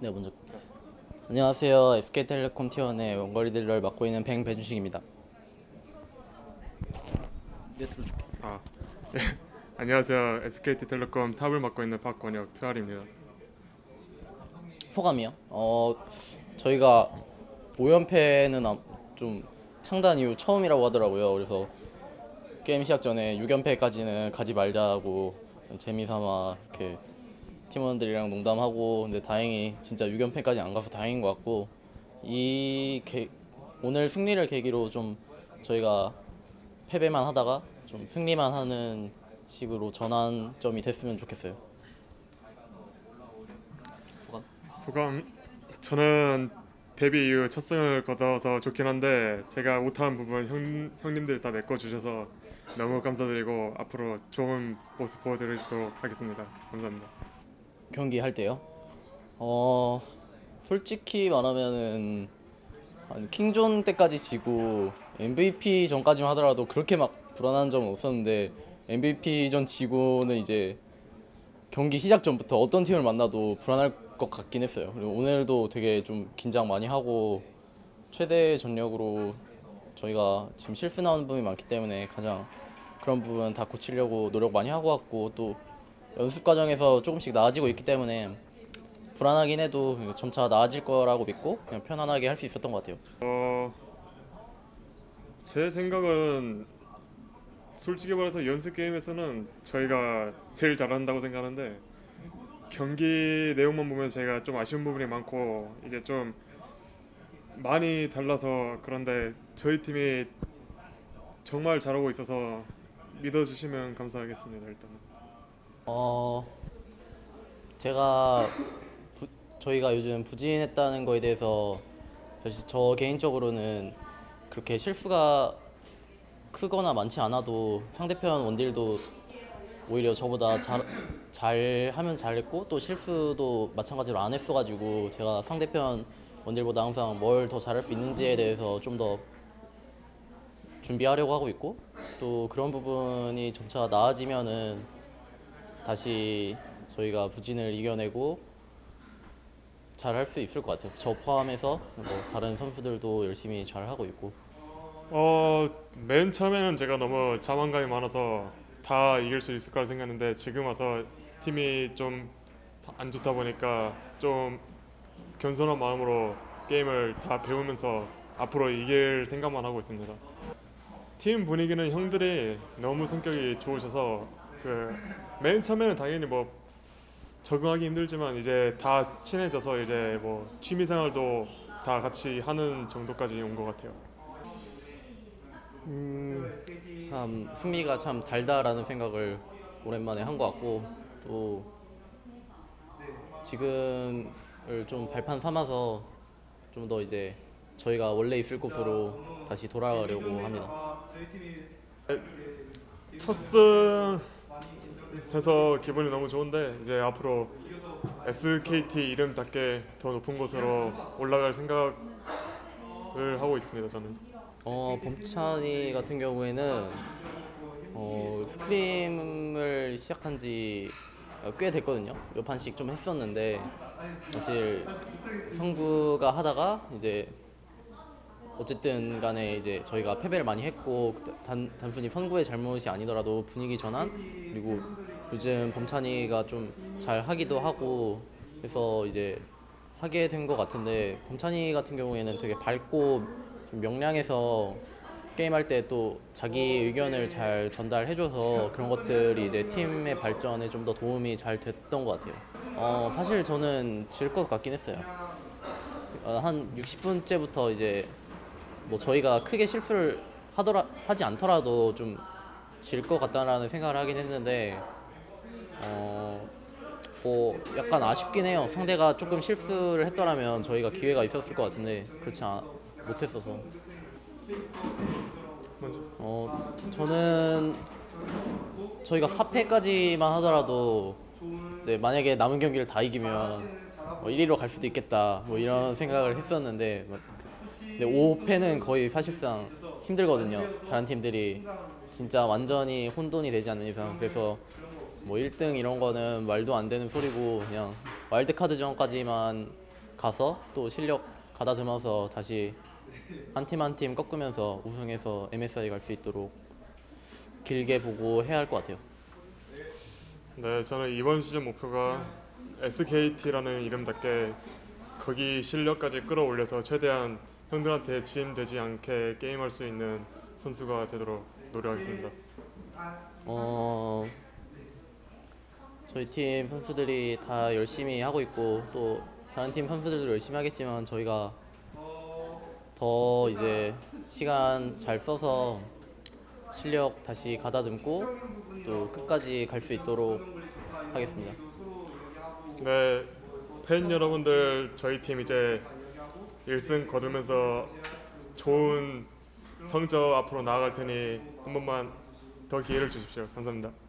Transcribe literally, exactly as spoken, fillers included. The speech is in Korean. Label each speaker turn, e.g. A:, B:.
A: 네, 먼저. 안녕하세요. 에스케이텔레콤 티원의 원거리 딜러를 맡고 있는 뱅배준식입니다. 네, 들어줄게.
B: 아, 네. 안녕하세요. 에스케이티텔레콤 탑을 맡고 있는 박권혁 트알입니다.
A: 소감이요? 어, 저희가 오 연패는 좀 창단 이후 처음이라고 하더라고요. 그래서 게임 시작 전에 육 연패까지는 가지 말자고 재미삼아 이렇게 팀원들이랑 농담하고, 근데 다행히 진짜 육 연패까지 안 가서 다행인 것 같고, 이 개, 오늘 승리를 계기로 좀 저희가 패배만 하다가 좀 승리만 하는 식으로 전환점이 됐으면 좋겠어요. 소감?
B: 소감, 저는 데뷔 이후 첫 승을 거둬서 좋긴 한데 제가 못한 부분 형, 형님들이 다 메꿔주셔서 너무 감사드리고 앞으로 좋은 모습 보여드리도록 하겠습니다. 감사합니다.
A: 경기 할 때요? 어 솔직히 말하면은 한 킹존 때까지 지고 엠브이피 전까지만 하더라도 그렇게 막 불안한 점은 없었는데, 엠브이피 전 지고는 이제 경기 시작 전부터 어떤 팀을 만나도 불안할 것 같긴 했어요. 그리고 오늘도 되게 좀 긴장 많이 하고 최대 전력으로 저희가 지금 실수 나오는 부분이 많기 때문에 가장 그런 부분 다 고치려고 노력 많이 하고 왔고, 또 연습 과정에서 조금씩 나아지고 있기 때문에 불안하긴 해도 점차 나아질 거라고 믿고 그냥 편안하게 할 수 있었던 것 같아요.
B: 어, 제 생각은 솔직히 말해서 연습 게임에서는 저희가 제일 잘한다고 생각하는데 경기 내용만 보면 제가 좀 아쉬운 부분이 많고 이게 좀 많이 달라서, 그런데 저희 팀이 정말 잘하고 있어서 믿어주시면 감사하겠습니다. 일단은
A: 어 제가 부, 저희가 요즘 부진했다는 거에 대해서 사실 저 개인적으로는 그렇게 실수가 크거나 많지 않아도 상대편 원딜도 오히려 저보다 잘, 잘 하면 잘했고, 또 실수도 마찬가지로 안 했어가지고 제가 상대편 원딜보다 항상 뭘 더 잘할 수 있는지에 대해서 좀 더 준비하려고 하고 있고, 또 그런 부분이 점차 나아지면은 다시 저희가 부진을 이겨내고 잘 할 수 있을 것 같아요. 저 포함해서 뭐 다른 선수들도 열심히 잘 하고 있고.
B: 어, 맨 처음에는 제가 너무 자만감이 많아서 다 이길 수 있을 거라 생각했는데 지금 와서 팀이 좀 안 좋다 보니까 좀 겸손한 마음으로 게임을 다 배우면서 앞으로 이길 생각만 하고 있습니다. 팀 분위기는 형들이 너무 성격이 좋으셔서 그 맨 처음에는 당연히 뭐 적응하기 힘들지만 이제 다 친해져서 이제 뭐 취미 생활도 다 같이 하는 정도까지 온 것 같아요.
A: 음, 참 승리가 참 달다라는 생각을 오랜만에 한 것 같고, 또 지금을 좀 발판 삼아서 좀 더 이제 저희가 원래 있을 곳으로 다시 돌아가려고 합니다.
B: 첫 승 해서 기분이 너무 좋은데 이제 앞으로 에스케이티 이름답게 더 높은 곳으로 올라갈 생각을 하고 있습니다. 저는
A: 어, 범찬이 같은 경우에는 어, 스크림을 시작한 지 꽤 됐거든요. 몇 판씩 좀 했었는데, 사실 성구가 하다가 이제 어쨌든 간에 이제 저희가 패배를 많이 했고, 단, 단순히 선구의 잘못이 아니더라도 분위기 전환, 그리고 요즘 범찬이가 좀 잘 하기도 하고 해서 이제 하게 된 것 같은데, 범찬이 같은 경우에는 되게 밝고 좀 명량해서 게임할 때 또 자기 의견을 잘 전달해줘서 그런 것들이 이제 팀의 발전에 좀 더 도움이 잘 됐던 것 같아요. 어, 사실 저는 질 것 같긴 했어요. 어, 한 육십 분째부터 이제 뭐 저희가 크게 실수를 하더라 하지 않더라도 좀 질 것 같다라는 생각을 하긴 했는데, 어, 뭐 약간 아쉽긴 해요. 상대가 조금 실수를 했더라면 저희가 기회가 있었을 것 같은데 그렇지 않, 못했어서.
B: 먼저
A: 어, 저는 저희가 사 패까지만 하더라도 이제 만약에 남은 경기를 다 이기면 뭐 일 위로 갈 수도 있겠다 뭐 이런 생각을 했었는데, 근데 오 패는 거의 사실상 힘들거든요. 다른 팀들이 진짜 완전히 혼돈이 되지 않는 이상. 그래서 뭐 일 등 이런 거는 말도 안 되는 소리고 그냥 와일드카드전까지만 가서 또 실력 가다듬어서 다시 한 팀 한 팀 꺾으면서 우승해서 엠에스아이 갈 수 있도록 길게 보고 해야 할 것 같아요.
B: 네, 저는 이번 시즌 목표가 에스케이티라는 이름답게 거기 실력까지 끌어올려서 최대한 형들한테 지임되지 않게 게임할 수 있는 선수가 되도록 노력하겠습니다.
A: 어, 저희 팀 선수들이 다 열심히 하고 있고 또 다른 팀 선수들도 열심히 하겠지만 저희가 더 이제 시간 잘 써서 실력 다시 가다듬고 또 끝까지 갈 수 있도록 하겠습니다.
B: 네, 팬 여러분들 저희 팀 이제 일 승 거두면서 좋은 성적 앞으로 나아갈 테니 한 번만 더 기회를 주십시오. 감사합니다.